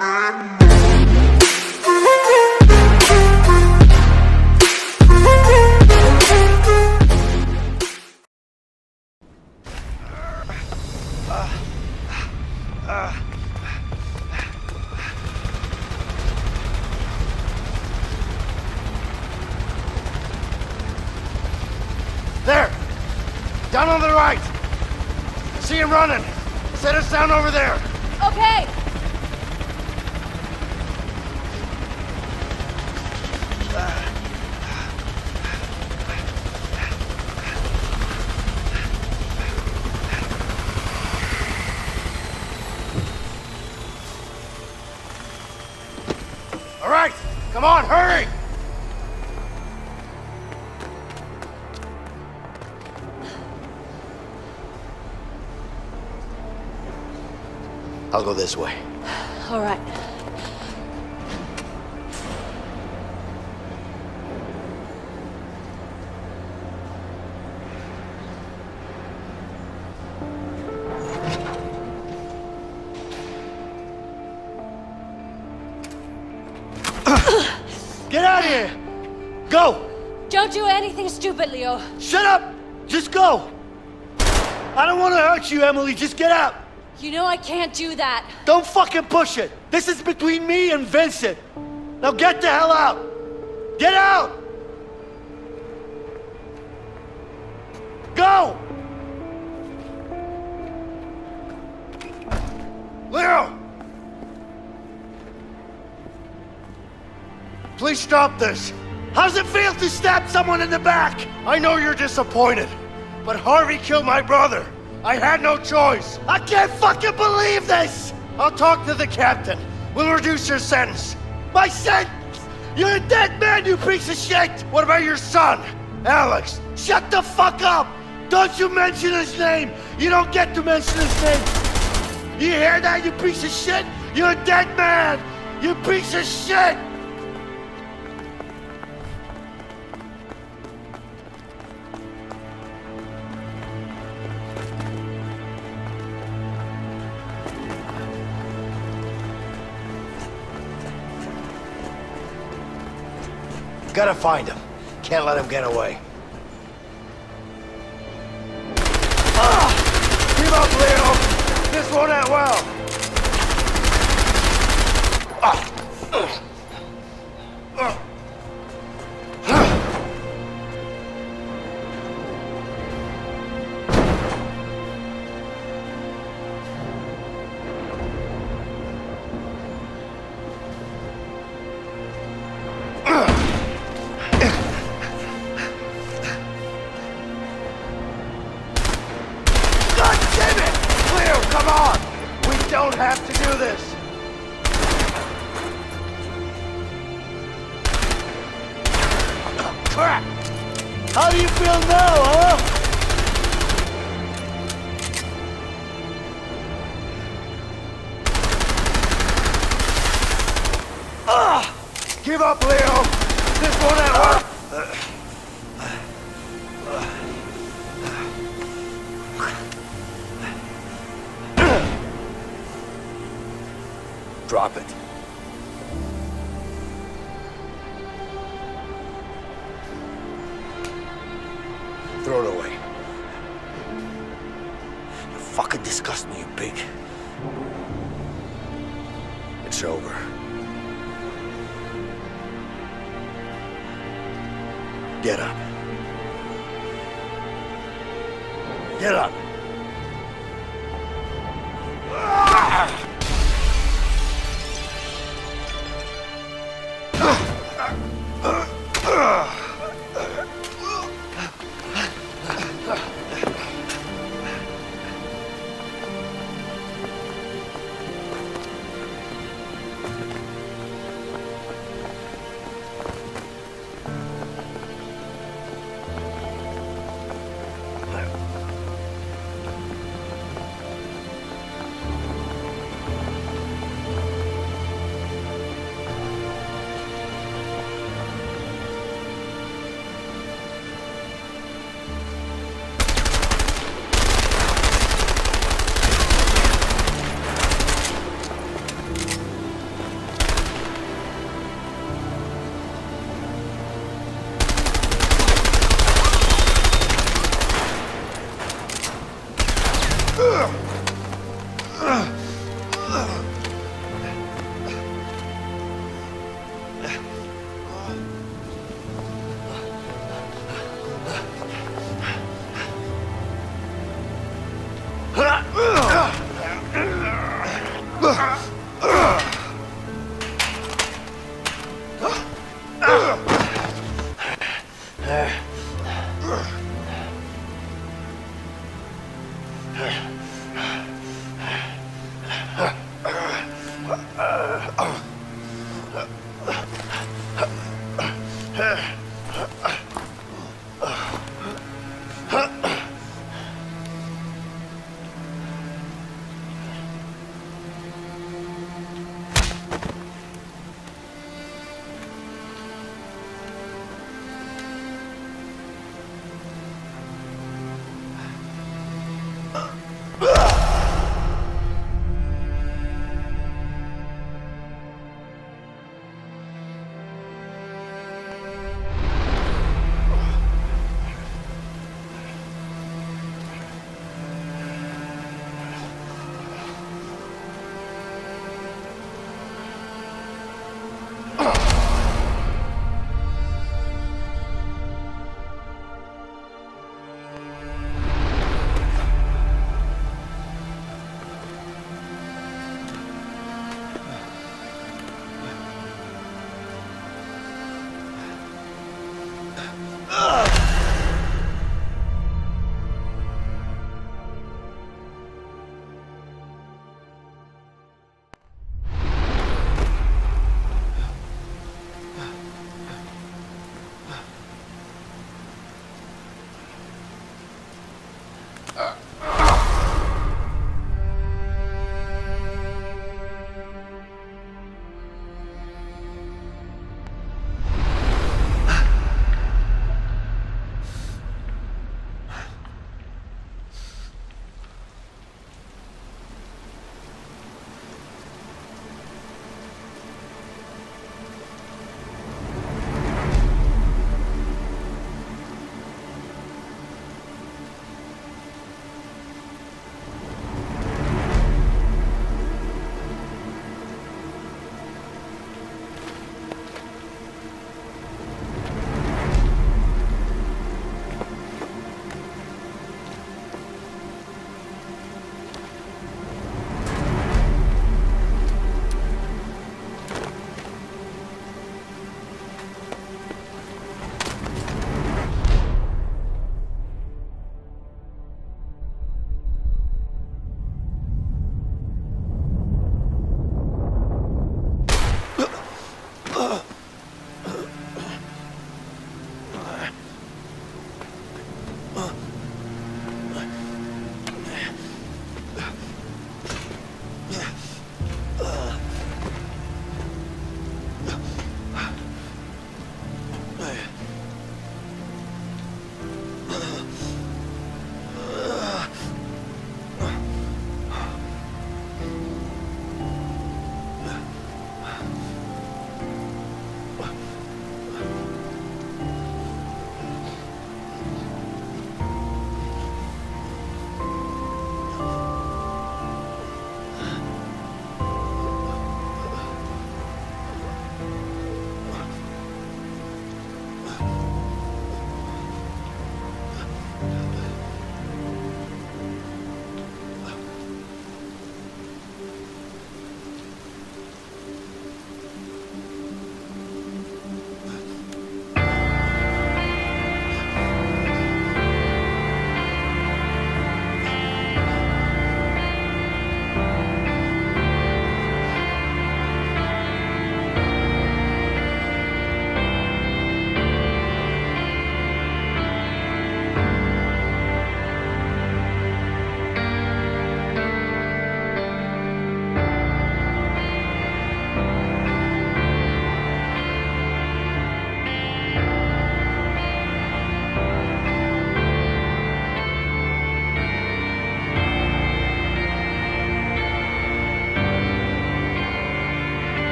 There! Down on the right! See him running! Set us down over there! Okay! All right! Come on, hurry! I'll go this way. All right. Get out of here! Go! Don't do anything stupid, Leo. Shut up! Just go! I don't want to hurt you, Emily. Just get out! You know I can't do that. Don't fucking push it! This is between me and Vincent! Now get the hell out! Get out! Go! Leo! Please stop this! How does it feel to stab someone in the back? I know you're disappointed, but Harvey killed my brother. I had no choice. I can't fucking believe this! I'll talk to the captain. We'll reduce your sentence. My sentence? You're a dead man, you piece of shit! What about your son, Alex? Shut the fuck up! Don't you mention his name! You don't get to mention his name! You hear that, you piece of shit? You're a dead man! You piece of shit! Gotta find him. Can't let him get away. Give up, Leo! This won't end well! Don't have to do this! Crap! How do you feel now, huh? Give up, Leo! This won't end well! Drop it. Throw it away. You fucking disgust me, you pig. It's over. Get up. Get up.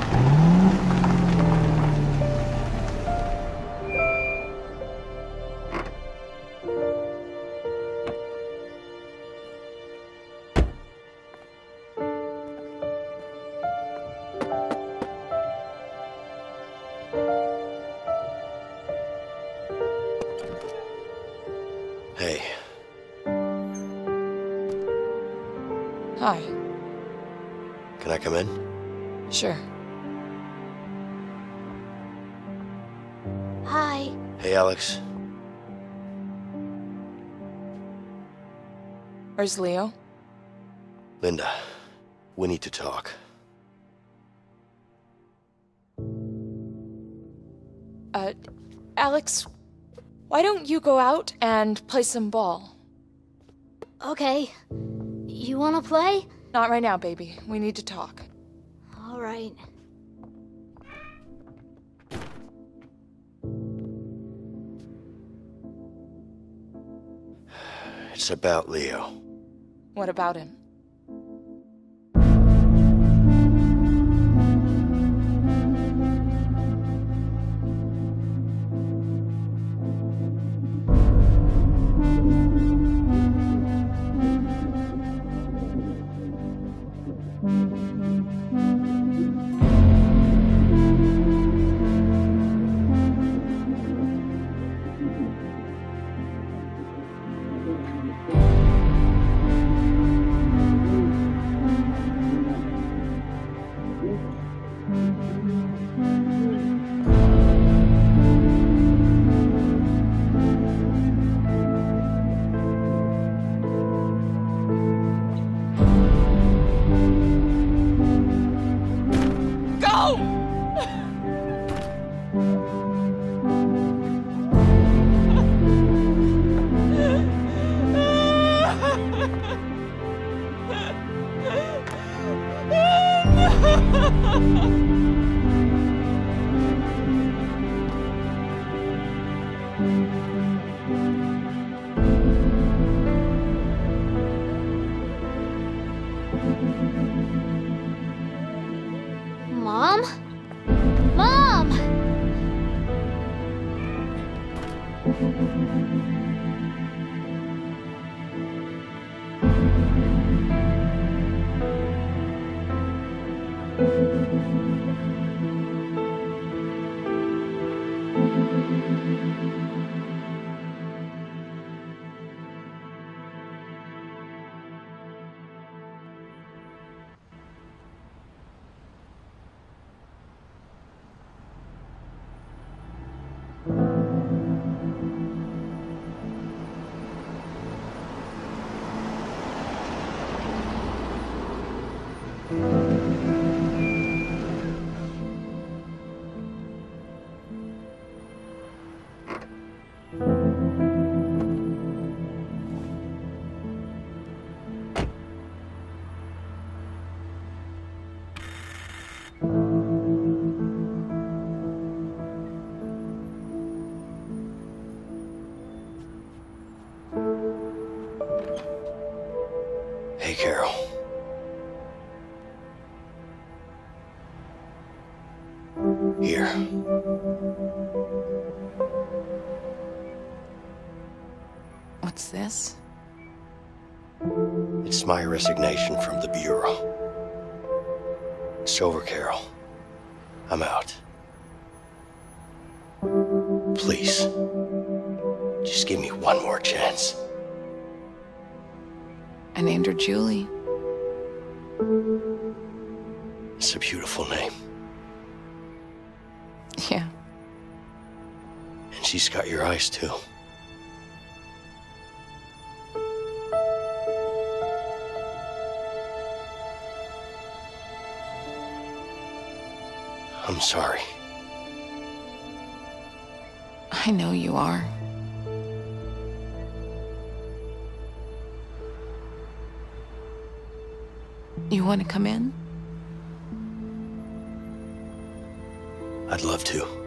Hey. Hi. Can I come in? Sure. Hi. Hey, Alex. Where's Leo? Linda, we need to talk. Alex, why don't you go out and play some ball? Okay. You wanna play? Not right now, baby. We need to talk. All right. It's about Leo. What about him? Mom? Mom! Hey, Carol. Here. What's this? It's my resignation from the Bureau. It's over, Carol. I'm out. Please. Just give me one more chance. I named her Julie. It's a beautiful name. Yeah. And she's got your eyes, too. I'm sorry. I know you are. You want to come in? I'd love to.